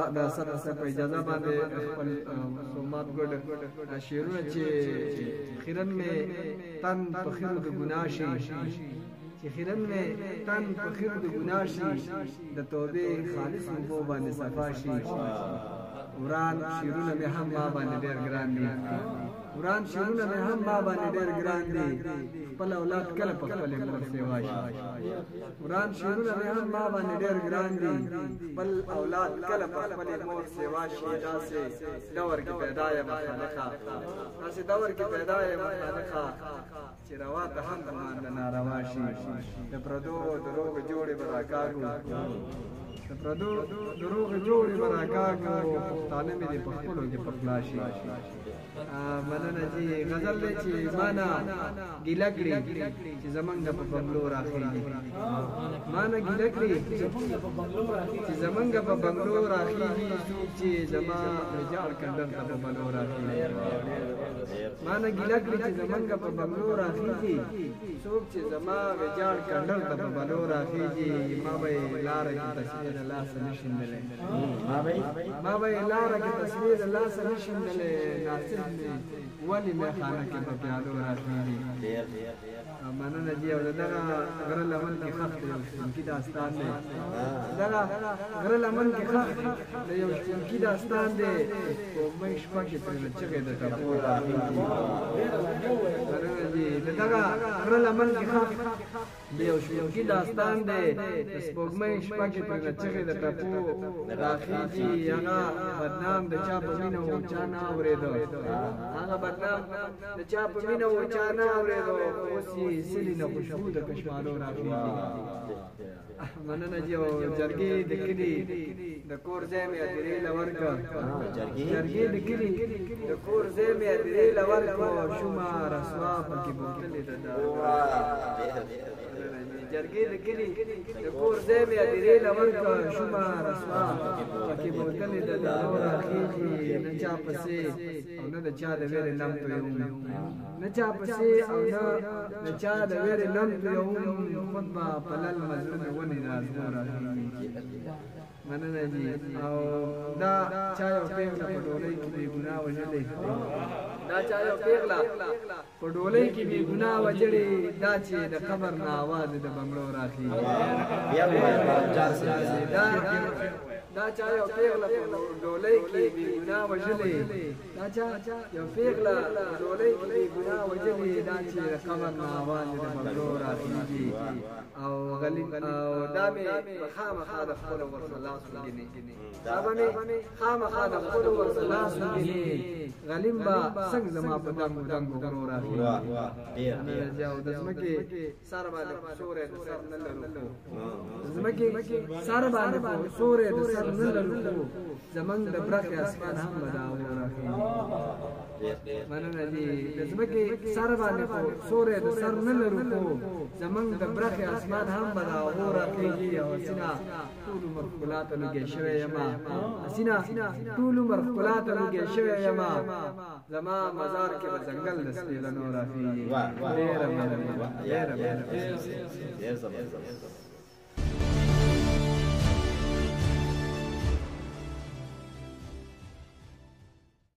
د سره په اجازه باندې خپل سومات ګډ شعرونه چې خیرن مې تن په خیر د ګناه شي چې خیرن مې تن په خیر د ګناه شي د توبې خالص مو باندې صفا شي وران شعرونه مې هم ما باندې ډېر ګران دي وران شعرونه مې هم ما باندې ډېر ګران دي خپل اولاد کله په خپل مور سیوا شي وران شعرونه مې هم ما باندې ډېر ګران دي خپل اولاد کله په خپل مور سیوا شي داسې دور کې پیدا یم خالقا داسې دور کې پیدا یم خالقا چې روا ته هم باندې ناروا شي د پردو دروغ جوړې به راکاږو د پردو دروغ جوړې به راکاږو پښتانه مې د پخپلو کې پخلا شي مننه چې غزل دی چې مانا ګیله کړي چې زمونږ په بنګلو راخېږي مانا ګیله کړي چې زمونږ په بنګلو راخېږي څوک چې زما ویجاړ کندر ته په بنګلو راخېږي مانا ګیله کړي چې زمونږ په بنګلو راخېږي څوک چې زما ویجاړ کندر ته په بنګلو راخېږي ما به یې لاره کې تصویر د لاسه نه شیندلی ما به یې لاره کې تصویر د لاسه نه شیندلی ناصر ولې میخانه کې په پیالو راخېږي مننه جي او دغه غره لمن کې خښ دی یو شپونکي داستان دی دغه غره لمن کې خښ د یو شپونکي داستان دی سپوږمۍ شپه کې پرې چغې د ټپو راخېږي مننه جي د دغه غره لمن کې خښ د یو شپونکي داستان دی د سپوږمۍ شپه کې پرې چغې د ټپو راخېږي هغه بدنام د چا په مینه و چا نه اورېده هغه بدنام د چا په مینه و چا نه اورېده اوس یې سلی نه خوشبو د کشمالو راخېږي مننه جي او جرګې د کلي د کور ځای مې ادرې له ورکړه جرګې د کلي د کور ځای مې ادرې له ورکړه شومه رسوا پکې بوتلې ده جرګې د کلي د کور ځای مې ادرې له ورکړه شومه رسوا پکې بوتلې ده نو راخېږي نه چا پسې او نه د چا د ویرې نم تویوم نه چا پسې او نه چا د ویرې نم تویوم خود به پلل مظلوم ونې رازمو راخېږي مننه جي او دا چا یو پیغله په ډولۍ کې بې ګناه وژلې دا چا یو پیغله په ډولۍ کې بې ګناه وژلې دا چې د قبر نه اواز د بنګړو راخېږي دا چا یو پیغله په ډولۍ کې بې ګناه وژلې دا چا یو پیغله په ډولۍ کې بې ګناه وژلې دا چې د قبر نه اواز د بنګړو راخېږي او دا مې خامخا د خپلو ورسره لاس وګینې دا به مې خامخا د خپلو ورسره لاس وګینې غلیم به څنګه زما په دنګو دنګو غرو راخېږي او د ځمکې سر باندې سوری د سر نه لرو د ځمکې سر باندې سوری د سر نه لرو زمونږ د برخې اسمان هم به دا غرو راخېږي مننه جي د ځمکې سر باندې سوری د سر نه لرو خو زمونږ د برخې اسمان هم به دا غرو راخېږي او حسینه ټول عمر ښکلا ته لوګی شوی یمه حسینه ټول عمر ښکلا ته لوګی شوی یمه زما مزار کې به ځنګل د سپېلنو راخېږي ډېره مننه ډېره مننه